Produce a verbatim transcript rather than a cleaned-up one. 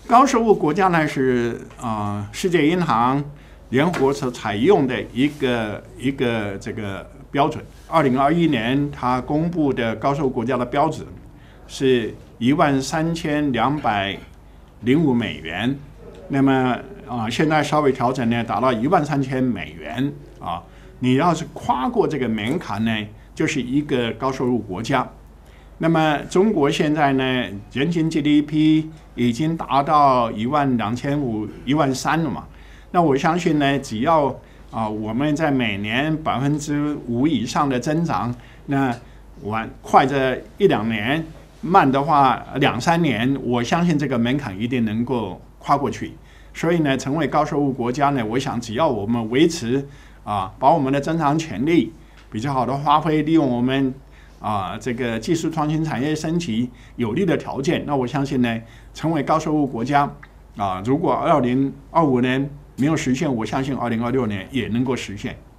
高收入国家呢是啊、呃、世界银行、联合国所采用的一个一个这个标准。二零二一年它公布的高收入国家的标准是一万三千两百零五美元，那么啊、呃、现在稍微调整呢，达到一万三千美元啊。你要是跨过这个门槛呢，就是一个高收入国家。那么中国现在呢，人均 G D P 已经达到一万两千五、一万三了嘛。那我相信呢，只要啊我们在每年百分之五以上的增长，那晚快这一两年，慢的话两三年，我相信这个门槛一定能够跨过去。所以呢，成为高收入国家呢，我想只要我们维持啊，把我们的增长潜力比较好的发挥，利用我们。啊，这个技术创新、产业升级有利的条件，那我相信呢，成为高收入国家啊，如果二零二五年没有实现，我相信二零二六年也能够实现。